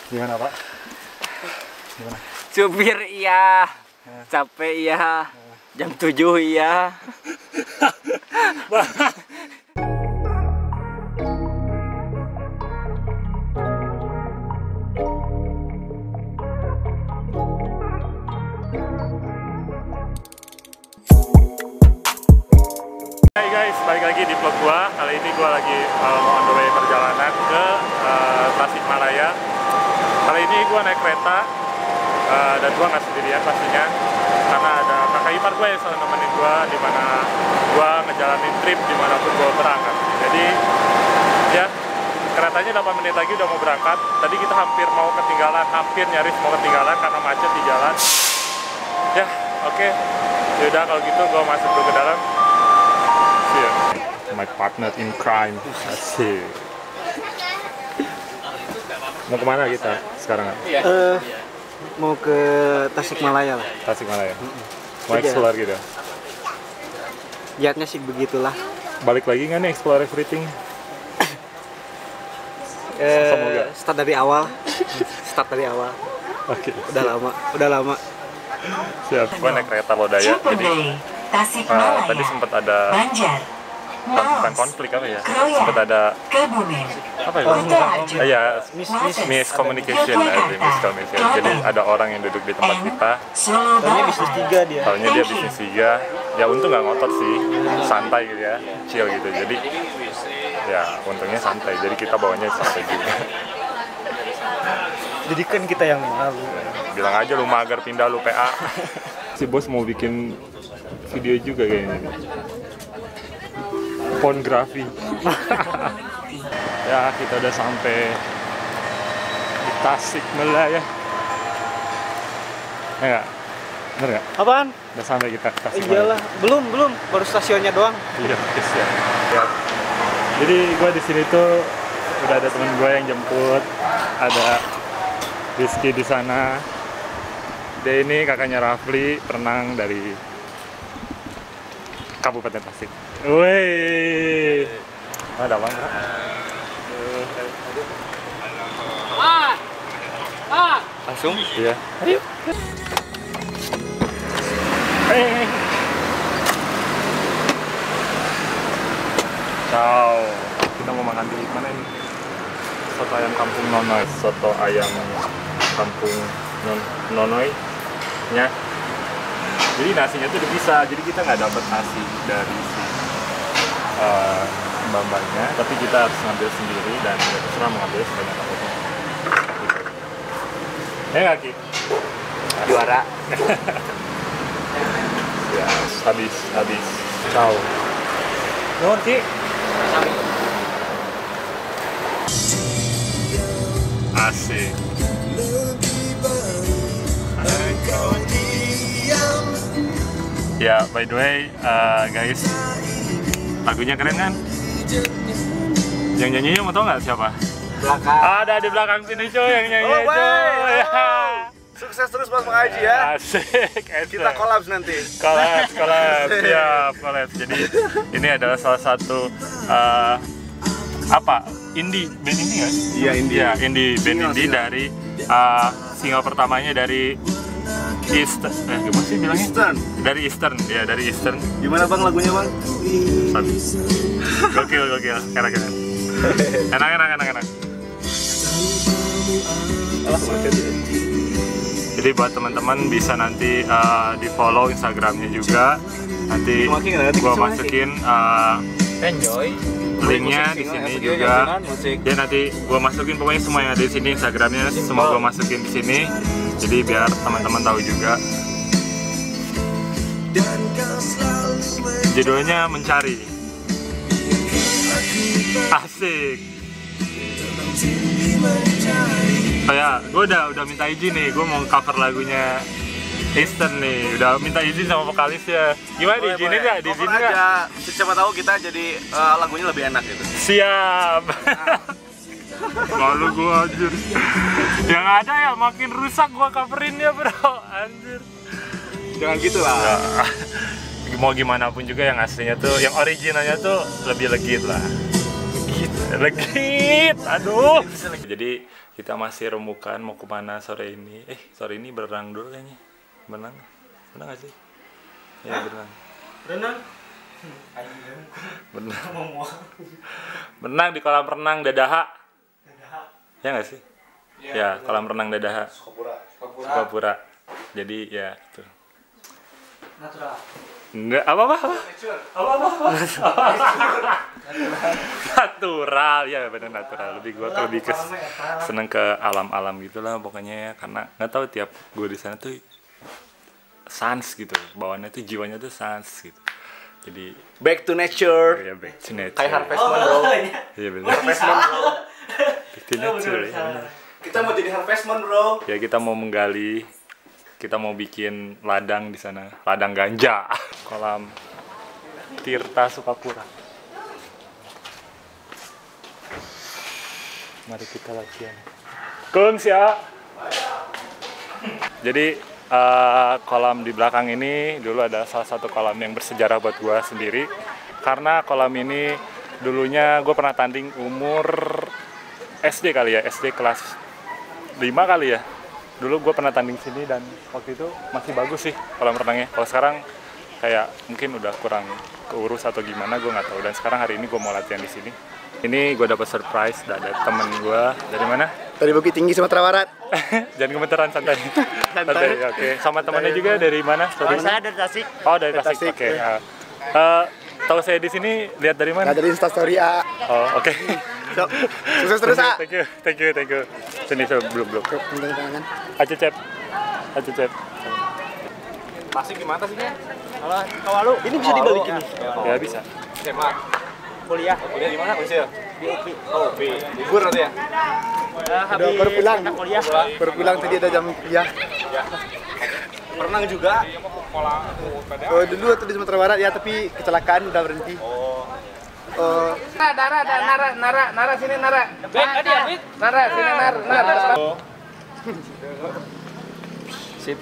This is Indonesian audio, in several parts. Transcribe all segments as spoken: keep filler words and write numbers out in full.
Gimana Pak? Gimana? Supir iya, capek iya, jam tujuh iya. Hai guys, balik lagi di vlog gua. Kali ini gua lagi uh, on the way perjalanan ke uh, Tasikmalaya. Kali ini gua naik kereta uh, dan gua nggak sendirian pastinya, karena ada kakak ipar gua yang selalu nemenin gua di mana gua ngejalanin trip dimanapun gua berangkat. Jadi ya keretanya delapan menit lagi udah mau berangkat. Tadi kita hampir mau ketinggalan, hampir nyaris mau ketinggalan karena macet di jalan. Ya oke, okay. Yaudah kalau gitu gua masuk dulu ke dalam. My partner in crime. Asik. Mau kemana kita sekarang? Uh, mau ke Tasikmalaya lah. Tasikmalaya. Mau explore gitu. Lihatnya sih begitulah. Balik lagi nggak nih explore everything? Uh, Semoga. Start dari awal. Start dari awal. Oke. Okay, udah siap. lama, udah lama. Siap. Gue naik kereta Lodaya. Jadi uh, tadi sempat ada. Banjar. Bukan konflik apa ya? Sempat ada apa ya? Oh, oh, ya, miscommunication, mis miscommunication. Jadi ada orang yang duduk di tempat kita. Taunya bisnis tiga dia. Taunya dia bisnis tiga. Ya untung nggak ngotot sih, santai gitu ya, chill gitu. Jadi ya untungnya santai. Jadi kita bawanya santai juga. Jadi kan kita yang malu. Bilang aja lu mager pindah lu P A. Si bos mau bikin video juga kayaknya. Pornografi. Ya kita udah sampai di Tasikmalaya. Ya nggak? Bener nggak? Apaan? Udah sampai kita ke Tasikmalaya. Iyalah, belum belum, baru stasiunnya doang. Iya, yes, ya. Ya. Jadi gue di sini tuh udah ada temen gue yang jemput, ada Rizky di sana. Dia ini kakaknya Rafli, perenang dari Kabupaten Tasik. Woi, ada apa enggak? Ah, ah, langsung? Iya. Ayo. Hey. Ciao. Kita mau makan di mana ini? Soto ayam kampung Nonoy. Soto ayam kampung non Nonoy. Nya. Jadi nasinya tuh dipisah. Jadi kita nggak dapat nasi dari si uh, mbak-mbaknya, tapi kita harus ngambil sendiri dan ya terserah mau ngambil sebanyak apapun. Ya nggak Ki? Juara. Ya habis habis. Ciao. Nuhun Ki. Asik. Ya, by the way, uh, guys, lagunya keren kan? Yang nyanyinya mau tau nggak siapa? Belakang. Ada di belakang sini coy yang nyanyi Oh, coy. wow. Sukses terus Mas Mengaji ya. Asik. Kita kolaps nanti. Kolaps, kolaps, siap, kolaps. Jadi ini adalah salah satu uh, apa? Indie, band indie nggak? Iya indie. Ya, indie, band Single, indie single. dari uh, single pertamanya dari Eastern, eh gimana sih bilangnya? Eastern. Dari Eastern, ya dari Eastern. Gimana Bang lagunya Bang? Gokil, gokil, keren, keren. Enak, enak, enak, enak. Jadi buat teman-teman bisa nanti uh, di follow Instagramnya juga. Nanti gua masukin uh, Enjoy. linknya di sini juga. Ya nanti gua masukin pokoknya semua yang ada di sini Instagramnya semua gua masukin di sini. Jadi biar teman-teman tahu juga. Judulnya Mencari. Asik. Oh ya, gue udah udah minta izin nih, gue mau cover lagunya Eastern nih, udah minta izin sama vokalis ya. Gimana diizinin nggak? Diizinin nggak? Siapa tahu kita jadi uh, lagunya lebih enak gitu. Siap. Malu gue anjir. Yang ada ya makin rusak gue coverin ya bro, anjir. Jangan gitu lah. Ya, mau gimana pun juga yang aslinya tuh, yang originalnya tuh lebih legit lah. Legit, aduh. Jadi Kita masih remukan mau kemana sore ini. Eh sore ini berenang dulu kayaknya. Berenang? Berenang gak sih? Ya berenang. Renang? Berenang. Berenang di kolam renang Dadaha. Ya nggak sih? Ya, ya kolam renang Dadaha. Sukapura. Sukapura. Jadi ya itu. Natural. Enggak apa apa apa apa apa, apa? Natural ya benar natural. Lebih gua tuh lebih ke seneng ke alam-alam gitulah pokoknya ya, karena nggak tahu tiap gua di sana tuh sans gitu, bawaannya tuh jiwanya tuh sans gitu. Jadi Back to nature. ya back to nature. Kayak harvestman bro. Iya benar. Harvestman bro. Back to nature ya benar. Kita mau jadi harvestman bro. Ya kita mau menggali, kita mau bikin ladang di sana, ladang ganja, kolam Tirta Sukapura. Mari kita latihan. Kungs ya. Jadi uh, kolam di belakang ini dulu ada salah satu kolam yang bersejarah buat gua sendiri, karena kolam ini dulunya gua pernah tanding umur S D kali ya, S D kelas lima kali ya. Dulu gue pernah tanding sini dan waktu itu masih bagus sih kolam renangnya. Kalau sekarang kayak mungkin udah kurang keurus atau gimana, gue nggak tahu. Dan sekarang hari ini gue mau latihan di sini. Ini gue dapat surprise dari temen gue. Dari mana? Dari Bukit Tinggi Sumatera Barat. Jangan gemeteran, santai. Santai. Oke. Okay. Sama temannya juga dari mana? Dari saya dari Tasik. Oh dari Tasik. Oke. Okay. Uh, uh, tahu saya di sini lihat dari mana? Nah, dari Instastory A. Oh oke. Okay. So, sukses terus A. Thank you, thank you, thank you. Sini so, belum belum. Tentang tangan. Aja cep, aja cep. Tasik gimana tasiknya? Kalau kawalu ini bisa dibalikin. Ya bisa. S M A. Kuliah. Kuliah di mana kuliah? Di U P I. Oh, U P I. Libur nanti ya? Udah baru pulang. Kuliah. Baru pulang tadi ada jam kuliah. Renang juga. Oh, dulu waktu di Sumatera Barat ya, tapi kecelakaan udah berhenti. Oh. Oh, Nara, nara, nara, nara, nara sini nara. Nara sini nara, nara. Sip.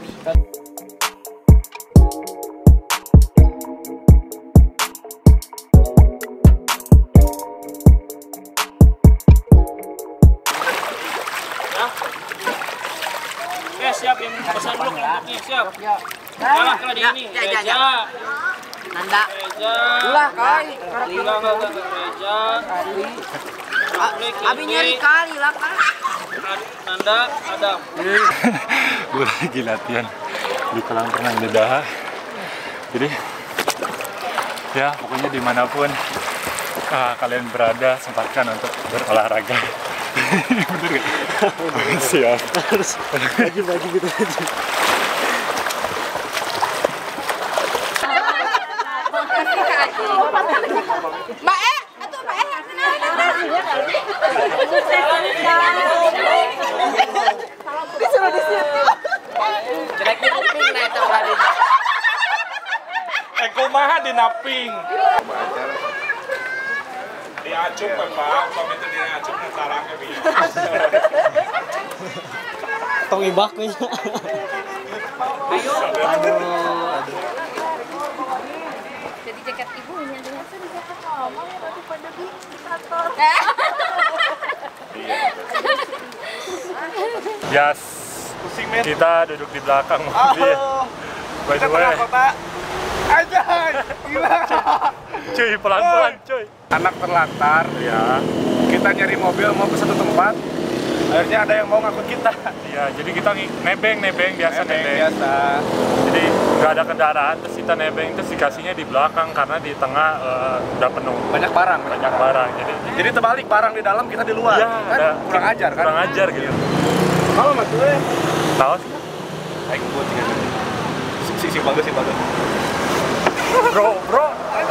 Eh siap yang pesan dulu kelompoknya siap. Kalah kali di ini. Reja. Nanda. Reja. Ulah kali. Enggak enggak enggak Reja. Abi nyari kali lah kan. Nanda, Adam. Gue lagi latihan di kolam renang Dadaha. Jadi ya pokoknya dimanapun uh, kalian berada, sempatkan untuk berolahraga. Bener gak? Siap. harus baju-baju gitu aja. Mbak E, atau Mbak E. Disuruh di situ. Jelek di kuping nah itu tadi. Eh kumaha di naping. Diacup kan Pak, umpama itu diacup dan sarangnya bi. Tong ibak nya. Ayo. Jadi jaket ibunya dengan sini jaket mama ya nanti pada di kantor. Yes. Kita duduk di belakang mobil. By the way. Aja, gila. Cuy, pelan-pelan cuy. Anak terlantar, Ya, kita nyari mobil mau ke satu tempat, akhirnya ada yang mau ngangkut kita. ya. Jadi kita ngi- nebeng, nebeng biasa Nebeng nebeng. biasa. Jadi nggak ada kendaraan, terus kita nebeng, terus dikasihnya di belakang karena di tengah eh, udah penuh Banyak barang, banyak barang. Jadi Jadi terbalik, barang di dalam, kita di luar. ya, Kan ada kurang ajar kan? kurang ajar gitu. Kalau mas gue, Tahu sih? aing buat tiga si, si, si bagus, si bagus. Bro, bro.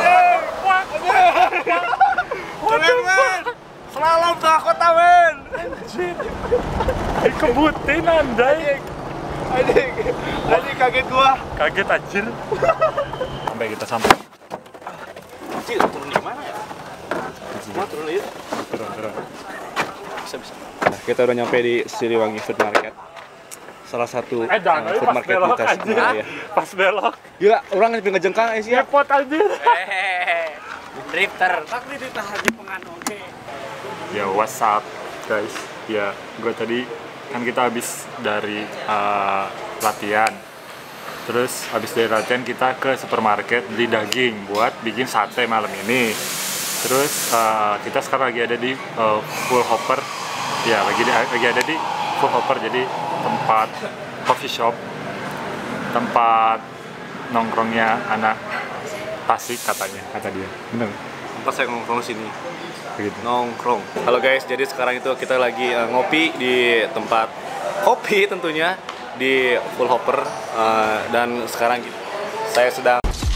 Keren men, slalom tengah kota men. Eh, kebutin andai. Anjing, anjing kaget gua. Kaget anjir. Sampai kita sampai. Cil, turun di mana ya? Semua turun di itu. Turun, turun. Bisa, bisa. Nah, kita udah nyampe di Siliwangi Food Market. Salah satu Eh jangan, uh, food pas market di belok anjir. Tasikmalaya. Pas belok. Gila, orang nggak ngejengkang eh sih ya. Ngepot anjir. Drifter. Ya, what's up, guys? Ya, gue tadi kan kita habis dari uh, latihan. Terus habis dari latihan kita ke supermarket beli daging buat bikin sate malam ini. Terus uh, kita sekarang lagi ada di uh, Full Hopper. Ya, lagi di, lagi ada di Full Hopper, jadi tempat coffee shop, tempat nongkrongnya anak Tasik katanya, kata dia. Bener? Tempat saya nongkrong sini. Begitu. Nongkrong. Halo guys, jadi sekarang itu kita lagi uh, ngopi di tempat kopi tentunya di Full Hopper uh, dan sekarang saya sedang